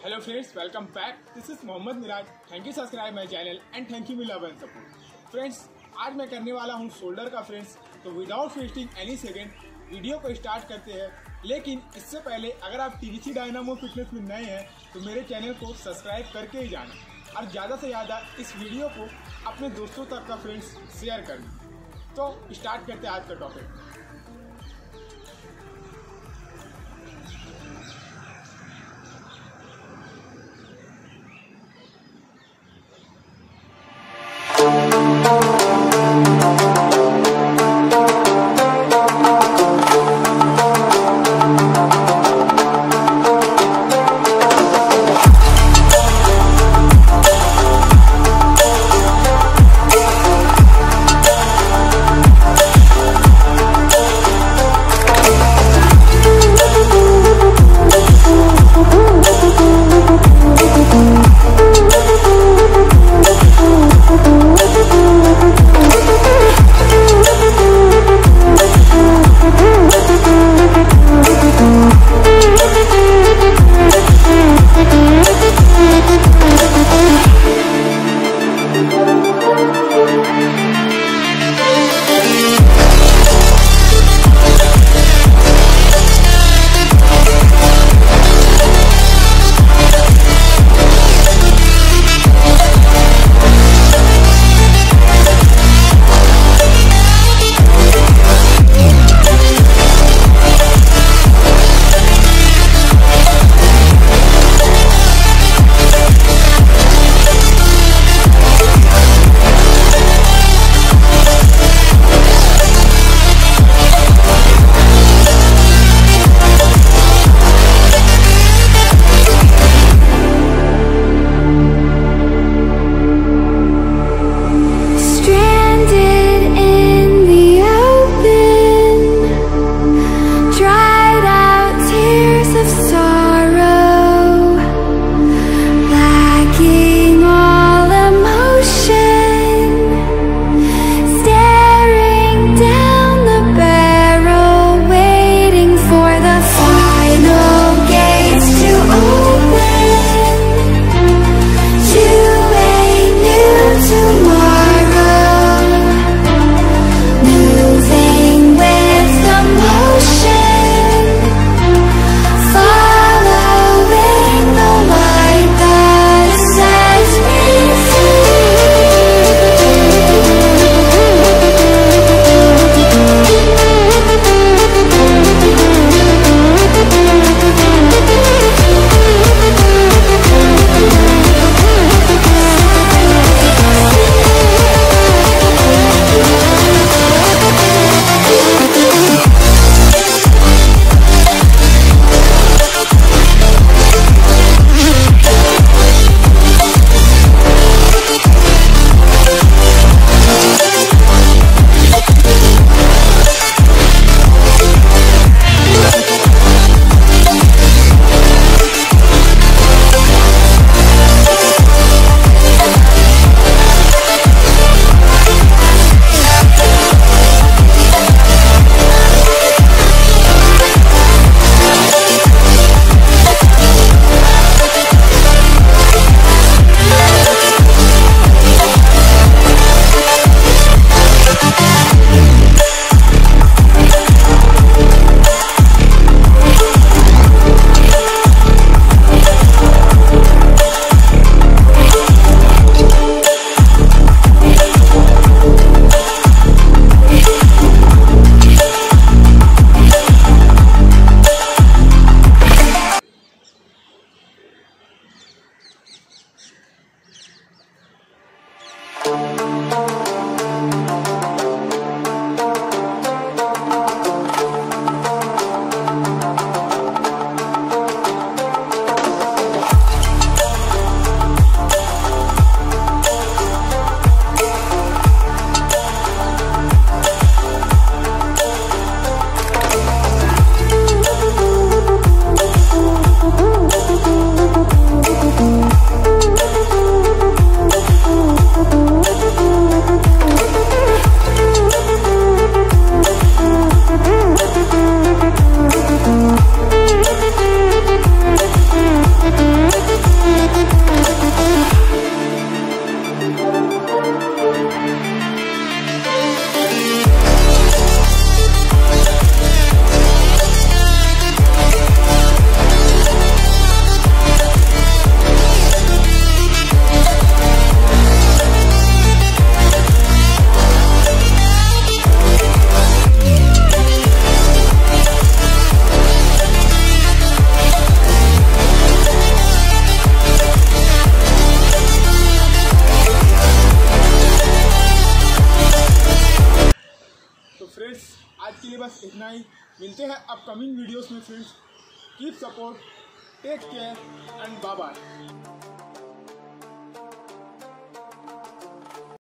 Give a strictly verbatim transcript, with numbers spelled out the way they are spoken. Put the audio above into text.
Hello friends, welcome back. This is Md Meraj. Thank you subscribe my channel and thank you love and support. Friends, आज मैं करने वाला हूँ shoulder का friends. तो without wasting any second video को start करते हैं। लेकिन इससे पहले अगर आप टीबीसी डायनामो फिटनेस में नए हैं तो मेरे चैनल को सब्सक्राइब करके ही जाना और ज़्यादा से ज़्यादा इस वीडियो को अपने दोस्तों तक का फ्रेंड्स शेयर करना। तो स्टार्ट करते हैं आज का टॉपिक। के लिए बस इतना ही। मिलते हैं अपकमिंग वीडियोस में friends. Keep support, take care and bye bye.